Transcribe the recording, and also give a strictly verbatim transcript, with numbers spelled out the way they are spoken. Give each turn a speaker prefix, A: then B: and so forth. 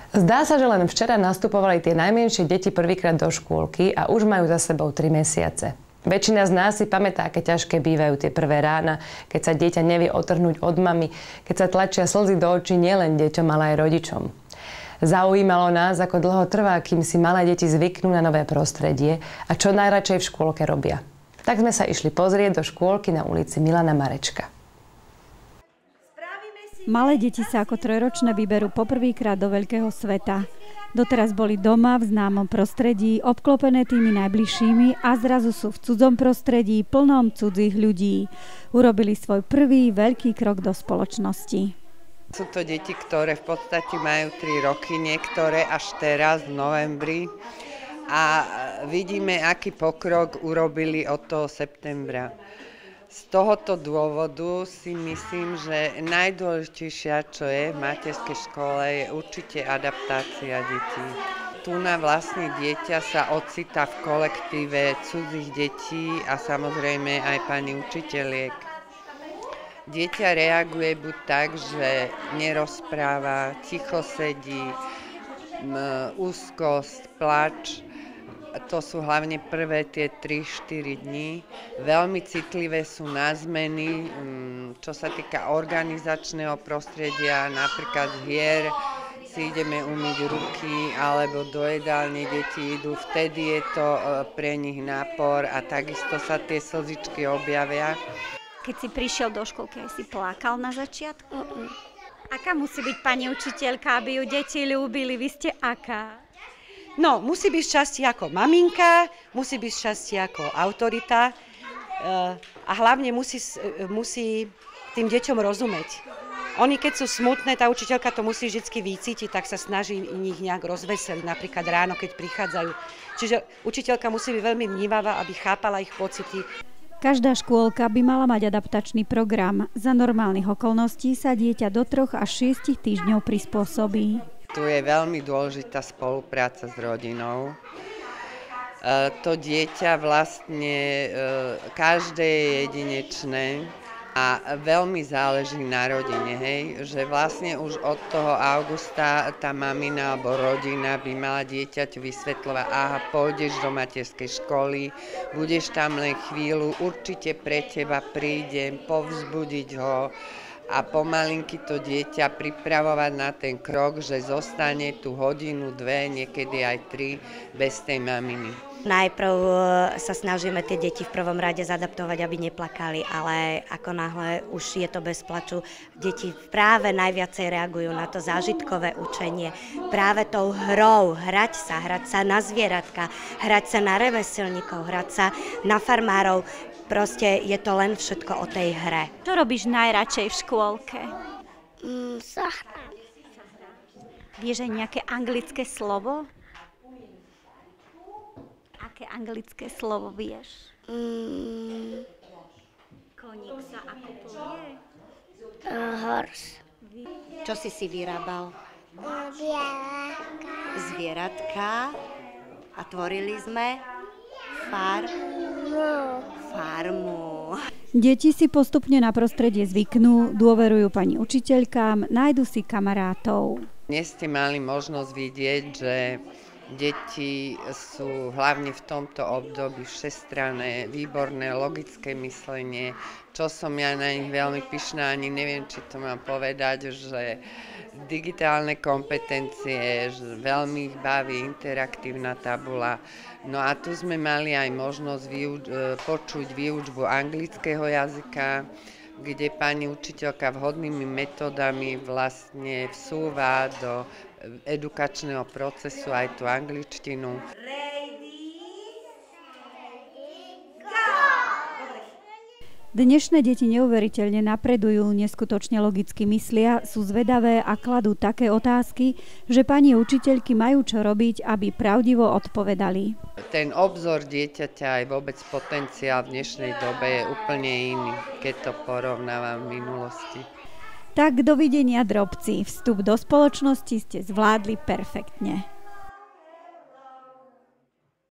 A: Zdá sa, že len včera nastupovali tie najmenšie deti prvýkrát do škôlky a už majú za sebou tri mesiace. Väčšina z nás si pamätá, aké ťažké bývajú tie prvé rána, keď sa dieťa nevie otrhnúť od mamy, keď sa tlačia slzy do očí nielen deťom, ale aj rodičom. Zaujímalo nás, ako dlho trvá, kým si malé deti zvyknú na nové prostredie a čo najradšej v škôlke robia. Tak sme sa išli pozrieť do škôlky na ulici Milana Marečka.
B: Malé deti sa ako trojročné vyberú poprvýkrát do veľkého sveta. Doteraz boli doma v známom prostredí, obklopené tými najbližšími a zrazu sú v cudzom prostredí plnom cudzích ľudí. Urobili svoj prvý veľký krok do spoločnosti.
C: Sú to deti, ktoré v podstate majú tri roky, niektoré až teraz v novembri. A vidíme, aký pokrok urobili od toho septembra. Z tohoto dôvodu si myslím, že najdôležitejšia, čo je v materskej škole, je určite adaptácia detí. Tu na vlastne dieťa sa ocitá v kolektíve cudzích detí a samozrejme aj pani učiteľiek. Dieťa reaguje buď tak, že nerozpráva, ticho sedí, úzkosť, plač. To sú hlavne prvé tie tri štyri dní. Veľmi citlivé sú na zmeny, čo sa týka organizačného prostredia, napríklad hier si ideme umyť ruky alebo do jedálne deti idú, vtedy je to pre nich nápor a takisto sa tie slzičky objavia.
B: Keď si prišiel do školky, aj si plakal na začiatku? Uh-uh. Aká musí byť pani učiteľka, aby ju deti ľúbili? Vy ste aká?
D: No, musí byť šťastie ako maminka, musí byť šťastie ako autorita a hlavne musí, musí tým deťom rozumieť. Oni keď sú smutné, tá učiteľka to musí vždy vycítiť, tak sa snaží ich nejak rozveseliť, napríklad ráno, keď prichádzajú. Čiže učiteľka musí byť veľmi vnímavá, aby chápala ich pocity.
B: Každá škôlka by mala mať adaptačný program. Za normálnych okolností sa dieťa do troch až šiestich týždňov prispôsobí.
C: Tu je veľmi dôležitá spolupráca s rodinou. E, to dieťa vlastne, e, každé je jedinečné a veľmi záleží na rodine, hej? Že vlastne už od toho augusta tá mamina alebo rodina by mala dieťaťu vysvetľovať, aha, pôjdeš do materskej školy, budeš tam len chvíľu, určite pre teba prídem, povzbudiť ho, a pomalinky to dieťa pripravovať na ten krok, že zostane tu hodinu, dve, niekedy aj tri bez tej maminy.
E: Najprv sa snažíme tie deti v prvom rade zadaptovať, aby neplakali, ale ako náhle už je to bez plaču, deti práve najviacej reagujú na to zážitkové učenie. Práve tou hrou, hrať sa, hrať sa na zvieratka, hrať sa na remeselníkov, hrať sa na farmárov. Proste je to len všetko o tej hre.
B: Čo robíš najradšej v škôlke?
E: Mm, sa.
B: Vieš aj nejaké anglické slovo? Aké anglické slovo vieš?
E: Mm.
B: Koník sa ako povie?
E: Uh, horse.
D: Čo si si vyrábal?
E: Zvieratka.
D: Zvieratka. A tvorili sme far... farmu.
B: Deti si postupne na prostredie zvyknú, dôverujú pani učiteľkám, nájdu si kamarátov.
C: Dnes ste mali možnosť vidieť, že deti sú hlavne v tomto období všestranné, výborné, logické myslenie. Čo som ja na nich veľmi pyšná, ani neviem, či to mám povedať, že digitálne kompetencie, že veľmi ich baví interaktívna tabula. No a tu sme mali aj možnosť vyuč- počuť výučbu anglického jazyka, kde pani učiteľka vhodnými metódami vlastne vsúva do edukačného procesu aj tú angličtinu.
B: Dnešné deti neuveriteľne napredujú, neskutočne logicky myslia, sú zvedavé a kladú také otázky, že pani učiteľky majú čo robiť, aby pravdivo odpovedali.
C: Ten obzor dieťaťa aj vôbec potenciál v dnešnej dobe je úplne iný, keď to porovnávam v minulosti.
B: Tak dovidenia, drobci. Vstup do spoločnosti ste zvládli perfektne.